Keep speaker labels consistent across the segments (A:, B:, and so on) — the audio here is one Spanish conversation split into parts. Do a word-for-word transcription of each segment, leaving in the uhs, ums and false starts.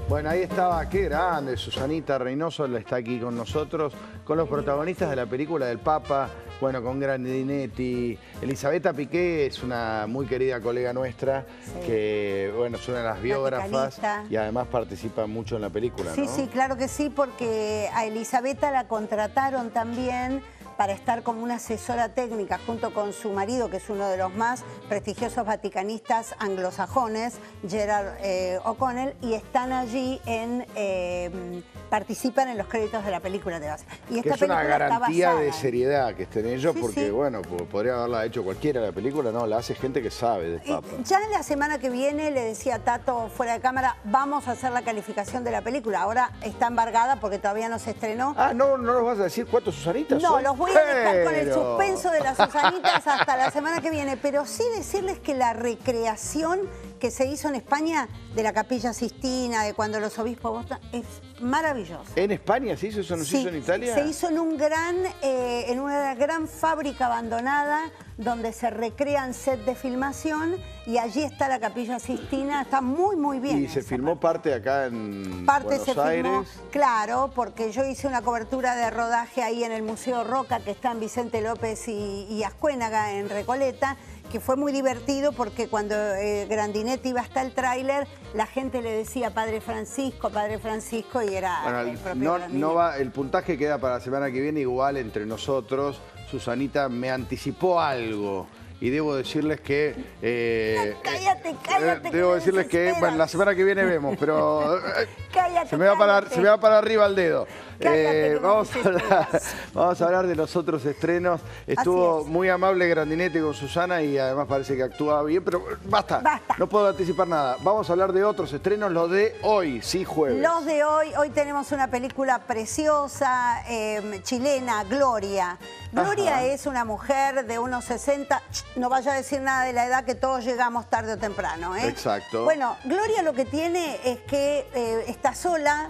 A: Bueno, ahí estaba, qué grande, Susanita Reynoso está aquí con nosotros, con los protagonistas de la película del Papa, bueno, con Grandinetti. Elisabetta Piqué es una muy querida colega nuestra, sí. que, bueno, es una de las biógrafas y además participa mucho en la película,
B: Sí,
A: ¿no?
B: sí, claro que sí, porque a Elisabetta la contrataron también para estar como una asesora técnica junto con su marido, que es uno de los más prestigiosos vaticanistas anglosajones, Gerard eh, O'Connell, y están allí en... Eh, participan en los créditos de la película de base. Y esta
A: que es una garantía de
B: en...
A: seriedad que estén ellos, sí, porque, sí. bueno, podría haberla hecho cualquiera la película, no, la hace gente que sabe del Papa.
B: Ya la semana que viene le decía a Tato fuera de cámara, vamos a hacer la calificación de la película. Ahora está embargada porque todavía no se estrenó.
A: Ah, ¿no, no nos vas a decir cuántos Susanitas
B: No,
A: son?
B: los voy a dejar pero... con el suspenso de las Susanitas hasta la semana que viene, pero sí decirles que la recreación que se hizo en España de la Capilla Sistina, de cuando los obispos votan, es maravilloso.
A: ¿En España se hizo eso? ¿No se
B: sí,
A: hizo en Italia?
B: Se hizo en, un gran, eh, en una gran fábrica abandonada donde se recrean set de filmación y allí está la Capilla Sistina, está muy muy bien.
A: ¿Y se filmó parte, parte acá en
B: parte
A: Buenos
B: se
A: Aires?
B: Filmó, claro, porque yo hice una cobertura de rodaje ahí en el Museo Roca, que está en Vicente López y, y Ascuénaga, en Recoleta, que fue muy divertido porque cuando eh, Grandinetti iba hasta el tráiler, la gente le decía Padre Francisco, Padre Francisco, y era
A: bueno,
B: el propio
A: no,
B: Grandinetti.
A: No va, el puntaje queda para la semana que viene igual entre nosotros. Susanita me anticipó algo y debo decirles que... Eh,
B: no, cállate, cállate.
A: Debo
B: que
A: decirles que, bueno, la semana que viene vemos, pero
B: cállate,
A: se, me va para, se me va para arriba el dedo.
B: Cállate,
A: eh, vamos, a hablar, vamos a hablar de los otros estrenos. Estuvo muy amable Grandinetti con Susana y además parece que actúa bien, pero basta,
B: basta,
A: no puedo anticipar nada. Vamos a hablar de otros estrenos, los de hoy, sí, jueves.
B: Los de hoy, hoy tenemos una película preciosa, eh, chilena, Gloria. Gloria Ajá. es una mujer de unos sesenta, no vaya a decir nada de la edad que todos llegamos tarde o temprano, ¿eh?
A: Exacto.
B: Bueno, Gloria lo que tiene es que eh, está sola,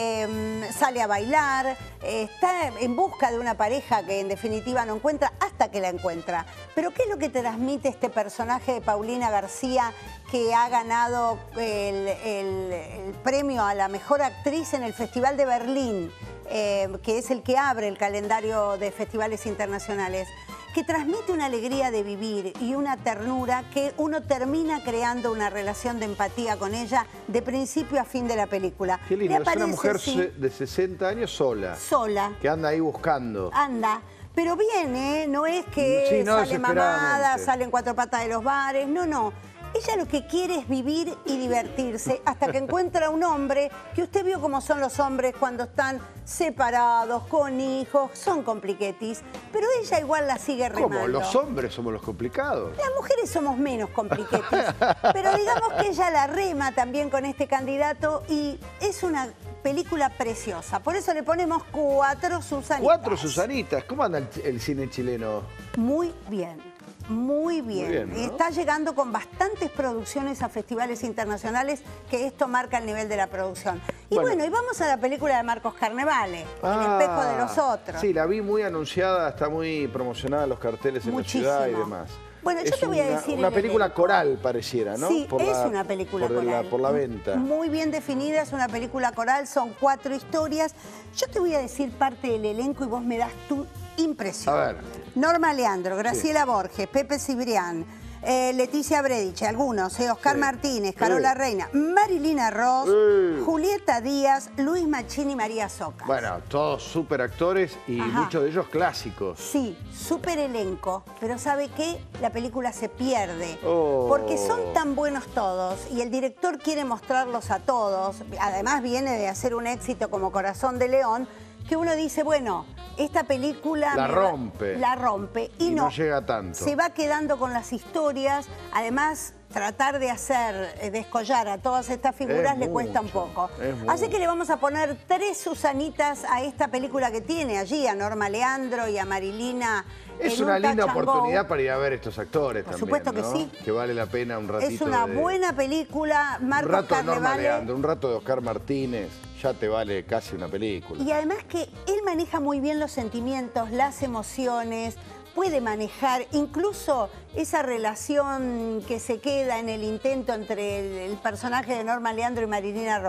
B: Eh, sale a bailar, eh, está en busca de una pareja que en definitiva no encuentra hasta que la encuentra. Pero ¿qué es lo que transmite este personaje de Paulina García, que ha ganado el, el, el premio a la mejor actriz en el Festival de Berlín, eh, que es el que abre el calendario de festivales internacionales? Que transmite una alegría de vivir y una ternura que uno termina creando una relación de empatía con ella de principio a fin de la película.
A: Qué lindo, es una mujer sí, de sesenta años sola.
B: Sola.
A: Que anda ahí buscando.
B: Anda. Pero viene, no es que
A: sí, no,
B: sale mamada, sale en cuatro patas de los bares, no, no. Ella lo que quiere es vivir y divertirse hasta que encuentra un hombre, que usted vio cómo son los hombres cuando están separados, con hijos, son compliquetis, pero ella igual la sigue remando.
A: ¿Cómo? Los hombres somos los complicados.
B: Las mujeres somos menos compliquetis, pero digamos que ella la rema también con este candidato y es una película preciosa. Por eso le ponemos cuatro Susanitas.
A: Cuatro Susanitas. ¿Cómo anda el, el cine chileno?
B: Muy bien. Muy bien,
A: Muy bien, ¿no?
B: Está llegando con bastantes producciones a festivales internacionales, que esto marca el nivel de la producción. Y bueno, bueno y vamos a la película de Marcos Carnevale, ah, El espejo de los otros.
A: Sí, la vi muy anunciada, está muy promocionada en los carteles en Muchísimo. la ciudad y demás.
B: Bueno, yo
A: es
B: te voy a
A: una,
B: decir...
A: Una película
B: elenco.
A: coral pareciera, ¿no?
B: Sí,
A: por
B: es
A: la,
B: una película
A: por
B: coral.
A: La, por la venta.
B: Muy bien definida, es una película coral, son cuatro historias. Yo te voy a decir parte del elenco y vos me das tu impresión.
A: A ver.
B: Norma Leandro, Graciela
A: sí.
B: Borges, Pepe Cibrián, eh, Leticia Brediche, algunos, eh, Oscar sí. Martínez, Carola sí. Reina, Marilina Ross, sí. Julieta Díaz, Luis Machín y María Soca.
A: Bueno, todos súper actores y Ajá. muchos de ellos clásicos.
B: Sí, súper elenco, pero ¿sabe qué? La película se pierde,
A: oh.
B: porque son tan buenos todos y el director quiere mostrarlos a todos, además viene de hacer un éxito como Corazón de León, que uno dice, bueno, esta película...
A: La rompe.
B: Va, la rompe. Y,
A: y
B: no,
A: no llega tanto.
B: Se va quedando con las historias. Además, tratar de hacer, descollar a todas estas figuras
A: es
B: le
A: mucho,
B: cuesta un poco. Así
A: mucho.
B: que le vamos a poner tres Susanitas a esta película que tiene allí, a Norma Leandro y a Marilina.
A: Es una linda oportunidad para ir a ver estos actores
B: Por
A: también,
B: supuesto que
A: ¿no?
B: sí.
A: Que vale la pena un ratito.
B: Es una
A: de...
B: buena película. Marcos
A: un rato de Norma
B: Carnevale.
A: Leandro, un rato de Oscar Martínez, ya te vale casi una película.
B: Y además que él maneja muy bien los sentimientos, las emociones, puede manejar incluso esa relación que se queda en el intento entre el, el personaje de Norma Leandro y Marilina Ross.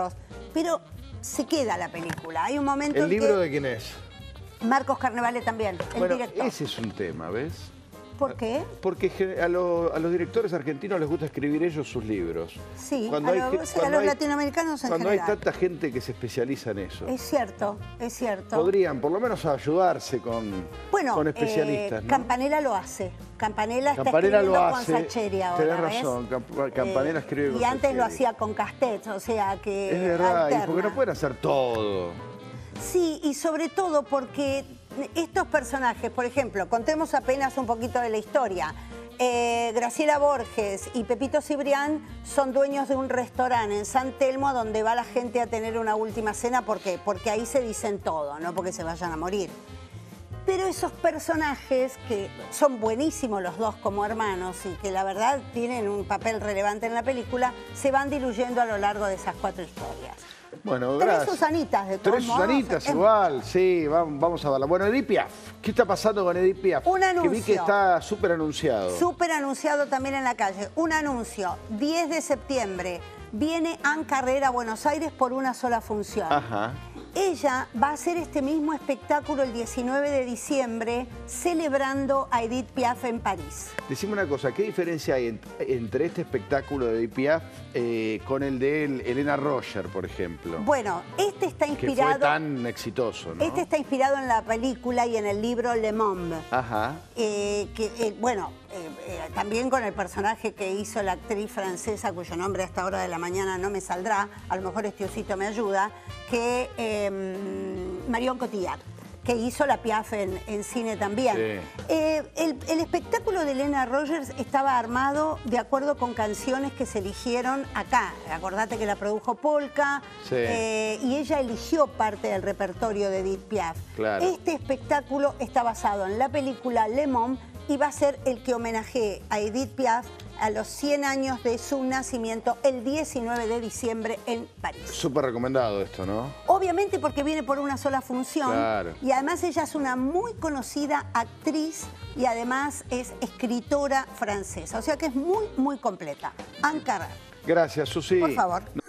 B: pero se queda la película. Hay un momento
A: ¿El
B: en
A: libro
B: que...
A: de quién es?
B: Marcos Carnevale también, el
A: Bueno,
B: director.
A: ese es un tema, ¿ves?
B: ¿Por qué?
A: Porque a, lo- a los directores argentinos les gusta escribir ellos sus libros.
B: Sí,
A: Cuando
B: a,
A: hay
B: lo-
A: ge-
B: sí, a
A: cuando
B: los
A: hay-
B: latinoamericanos en
A: Cuando
B: general.
A: hay tanta gente que se especializa en eso.
B: Es cierto, es cierto.
A: Podrían por lo menos ayudarse con,
B: Bueno,
A: con especialistas,
B: eh,
A: ¿no?
B: Campanella lo hace. Campanella está
A: Campanella lo
B: escribiendo
A: hace.
B: con Sacheri ahora,
A: Tenés
B: ¿ves?
A: razón, Camp- Campanella
B: Eh,
A: escribe con
B: Y antes lo
A: Sacheri.
B: hacía con Castets, o sea que
A: Es verdad, y
B: alterna.
A: porque no pueden hacer todo.
B: Sí, y sobre todo porque estos personajes, por ejemplo, contemos apenas un poquito de la historia. Eh, Graciela Borges y Pepito Cibrián son dueños de un restaurante en San Telmo donde va la gente a tener una última cena. ¿Por qué? Porque ahí se dicen todo, no porque se vayan a morir. Pero esos personajes, que son buenísimos los dos como hermanos y que la verdad tienen un papel relevante en la película, se van diluyendo a lo largo de esas cuatro historias.
A: Bueno,
B: Tres
A: gracias.
B: Susanitas, de todos
A: Tres
B: modos.
A: Susanitas,
B: Es-
A: igual, sí, vamos, vamos a verla. Bueno, Edith Piaf, ¿qué está pasando con Edith Piaf?
B: Un
A: Que vi
B: anuncio.
A: que está súper anunciado.
B: Súper anunciado también en la calle. Un anuncio, diez de septiembre, viene Ann Carrera a Buenos Aires por una sola función.
A: Ajá.
B: Ella va a hacer este mismo espectáculo el diecinueve de diciembre, celebrando a Edith Piaf en París.
A: Decime una cosa, ¿qué diferencia hay ent- entre este espectáculo de Edith Piaf eh, con el de El- Elena Roger, por ejemplo?
B: Bueno, este está
A: que
B: inspirado...
A: fue tan exitoso, ¿no?
B: Este está inspirado en la película y en el libro Le Monde.
A: Ajá.
B: Eh, que, eh, bueno, eh, eh, también con el personaje que hizo la actriz francesa, cuyo nombre hasta ahora de la mañana no me saldrá, a lo mejor este osito me ayuda, que eh, Marion Cotillard, que hizo la Piaf en, en cine también.
A: Sí.
B: Eh, el, el espectáculo de Elena Rogers estaba armado de acuerdo con canciones que se eligieron acá. Acordate que la produjo Polka,
A: Sí.
B: eh, y ella eligió parte del repertorio de Edith Piaf.
A: Claro.
B: Este espectáculo está basado en la película Le Monde y va a ser el que homenajee a Edith Piaf a los cien años de su nacimiento el diecinueve de diciembre en París.
A: Súper recomendado esto, ¿no?
B: Obviamente porque viene por una sola función.
A: Claro.
B: Y además ella es una muy conocida actriz y además es escritora francesa. O sea que es muy, muy completa. Ann Carrera.
A: Gracias, Susi.
B: Por favor.